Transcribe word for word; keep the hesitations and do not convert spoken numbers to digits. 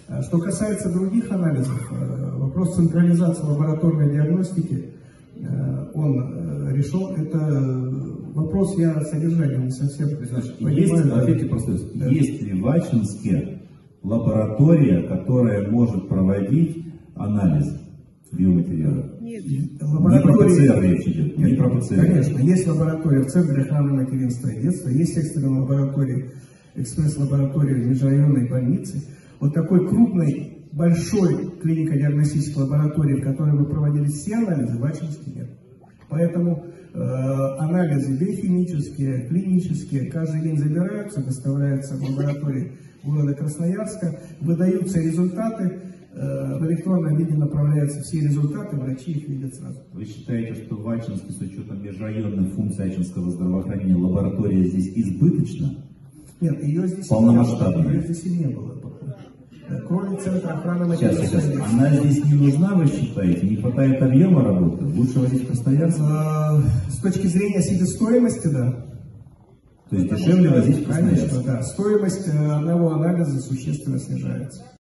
Что касается других анализов, вопрос централизации лабораторной диагностики, он решен. Это вопрос я содержания не совсем понимаю. Есть, ответьте просто, да. Есть ли в Ачинске лаборатория, которая может проводить анализ биоматериалов? Нет. Не про ПЦР речь идет, не про ПЦР. Конечно, есть лаборатория в Центре охраны материнства и детства, есть экстренная лаборатория, экспресс-лаборатория в межрайонной больнице. Вот такой крупной, большой клинико-диагностической лаборатории, в которой вы проводили все анализы, в Ачинске нет. Поэтому э, анализы биохимические, клинические, каждый день забираются, доставляются в лаборатории города Красноярска, выдаются результаты, э, в электронном виде направляются все результаты, врачи их видят сразу. Вы считаете, что в Ачинске с учетом межрайонных функций ачинского здравоохранения лаборатория здесь избыточна? Нет, ее здесь, полномасштабная. Ее здесь и не было. Кроме Центра охраны сейчас, сейчас. Она здесь не нужна, вы считаете? Не хватает объема работы? Лучше возить в Красноярск? С точки зрения себестоимости, да. То есть дешевле возить в Красноярск? Конечно, да. Стоимость одного анализа существенно снижается.